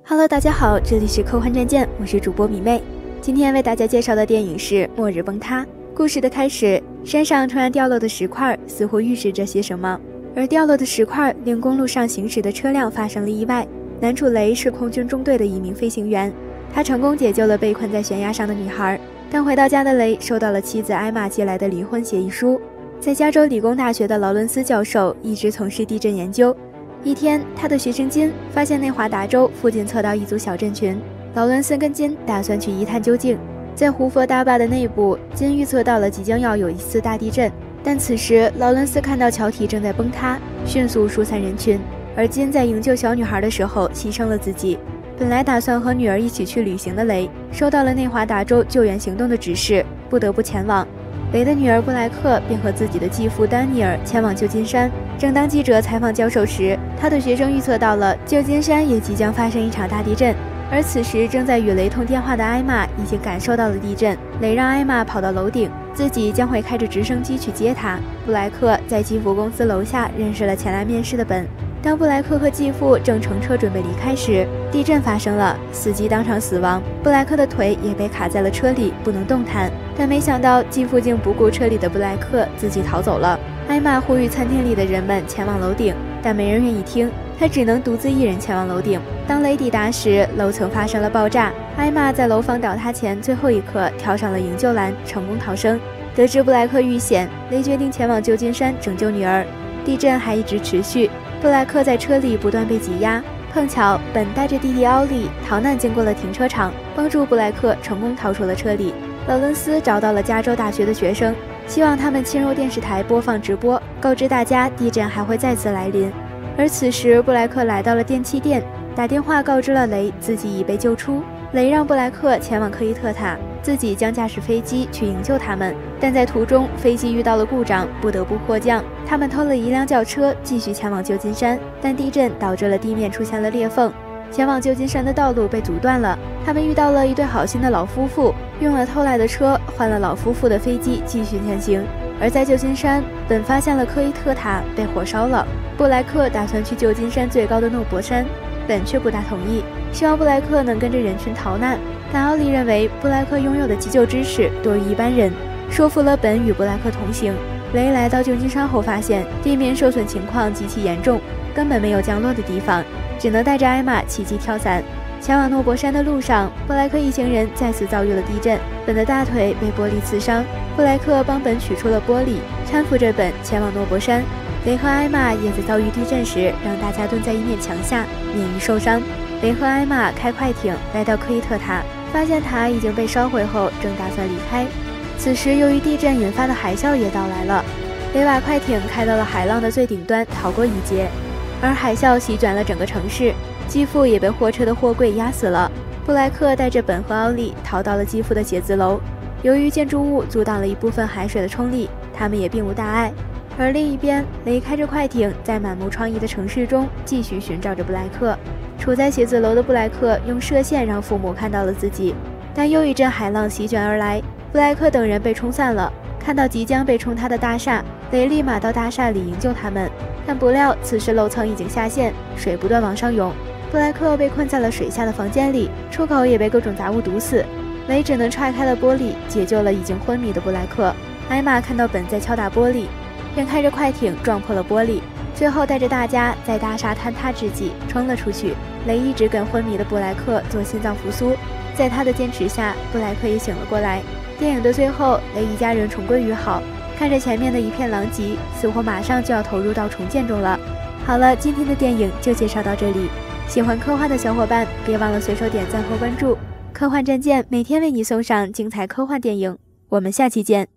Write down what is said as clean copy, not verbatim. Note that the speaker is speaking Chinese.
Hello， 大家好，这里是科幻战舰，我是主播米妹。今天为大家介绍的电影是《末日崩塌》。故事的开始，山上突然掉落的石块似乎预示着些什么，而掉落的石块令公路上行驶的车辆发生了意外。男主雷是空军中队的一名飞行员，他成功解救了被困在悬崖上的女孩。但回到家的雷收到了妻子艾玛寄来的离婚协议书。在加州理工大学的劳伦斯教授一直从事地震研究。一天，他的学生金发现内华达州附近测到一组小镇群，劳伦斯跟金打算去一探究竟。在胡佛大坝的内部，金预测到了即将要有一次大地震，但此时劳伦斯看到桥体正在崩塌，迅速疏散人群，而金在营救小女孩的时候牺牲了自己。本来打算和女儿一起去旅行的雷，收到了内华达州救援行动的指示，不得不前往。雷的女儿布莱克便和自己的继父丹尼尔前往旧金山。正当记者采访教授时，他的学生预测到了旧金山也即将发生一场大地震。而此时正在与雷通电话的艾玛已经感受到了地震，雷让艾玛跑到楼顶，自己将会开着直升机去接她。布莱克在继父公司楼下认识了前来面试的本。当布莱克和继父正乘车准备离开时，地震发生了，司机当场死亡，布莱克的腿也被卡在了车里，不能动弹。但没想到继父竟不顾车里的布莱克，自己逃走了。艾玛呼吁餐厅里的人们前往楼顶，但没人愿意听，她只能独自一人前往楼顶。当雷抵达时，楼层发生了爆炸，艾玛在楼房倒塌前最后一刻跳上了营救栏，成功逃生。得知布莱克遇险，雷决定前往旧金山拯救女儿。地震还一直持续，布莱克在车里不断被挤压。碰巧本带着弟弟奥利逃难经过了停车场，帮助布莱克成功逃出了车里。劳伦斯找到了加州大学的学生，希望他们侵入电视台播放直播，告知大家地震还会再次来临。而此时布莱克来到了电器店，打电话告知了雷自己已被救出。雷让布莱克前往科伊特塔，自己将驾驶飞机去营救他们。但在途中飞机遇到了故障，不得不迫降。他们偷了一辆轿车继续前往旧金山，但地震导致了地面出现了裂缝，前往旧金山的道路被阻断了。他们遇到了一对好心的老夫妇，用了偷来的车换了老夫妇的飞机继续前行。而在旧金山，本发现了科伊特塔被火烧了。布莱克打算去旧金山最高的诺伯山，本却不大同意，希望布莱克能跟着人群逃难。但奥利认为布莱克拥有的急救知识多于一般人，说服了本与布莱克同行。雷来到旧金山后发现地面受损情况极其严重，根本没有降落的地方，只能带着艾玛骑机跳伞。前往诺伯山的路上，布莱克一行人再次遭遇了地震，本的大腿被玻璃刺伤。布莱克帮本取出了玻璃，搀扶着本前往诺伯山。雷和艾玛也在遭遇地震时让大家蹲在一面墙下，免于受伤。雷和艾玛开快艇来到科伊特塔，发现塔已经被烧毁后，正打算离开。此时由于地震引发的海啸也到来了，雷把快艇开到了海浪的最顶端，逃过一劫。而海啸席卷了整个城市，继父也被货车的货柜压死了。布莱克带着本和奥利逃到了继父的写字楼，由于建筑物阻挡了一部分海水的冲力，他们也并无大碍。而另一边，雷开着快艇在满目疮痍的城市中继续寻找着布莱克。处在写字楼的布莱克用射线让父母看到了自己，但又一阵海浪席卷而来，布莱克等人被冲散了。看到即将被冲塌的大厦，雷立马到大厦里营救他们，但不料此时楼层已经下陷，水不断往上涌。布莱克被困在了水下的房间里，出口也被各种杂物堵死。雷只能踹开了玻璃，解救了已经昏迷的布莱克。艾玛看到本在敲打玻璃，便开着快艇撞破了玻璃，最后带着大家在大厦坍塌之际冲了出去。雷一直跟昏迷的布莱克做心脏复苏，在他的坚持下，布莱克也醒了过来。电影的最后，雷一家人重归于好，看着前面的一片狼藉，似乎马上就要投入到重建中了。好了，今天的电影就介绍到这里，喜欢科幻的小伙伴别忘了随手点赞和关注。科幻战舰每天为你送上精彩科幻电影，我们下期见。